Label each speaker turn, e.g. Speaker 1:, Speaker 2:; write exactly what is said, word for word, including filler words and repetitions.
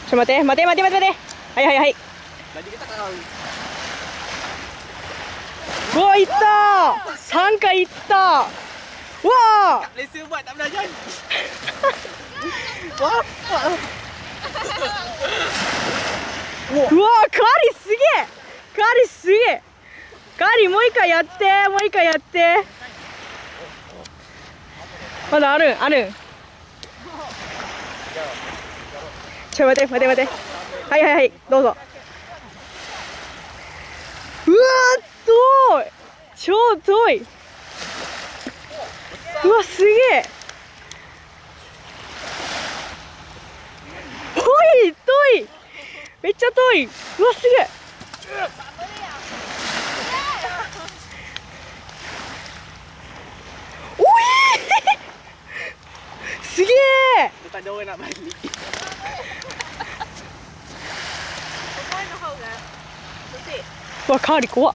Speaker 1: ちょ待て待て待て待て待て。はいはいはい。うわ、いったー。さんかいいったー。うわー。うわー、カリすげえ。カリすげえ。カリもう一回やって、もう一回やって。まだあるんあるん。ちょ待て待て待て。はいはいはい、どうぞ。うわー、遠い。超遠い。うわ、すげえ。遠い遠い。めっちゃ遠い。うわ、すげえ。おいすげえ。うわ、カーリ怖っ。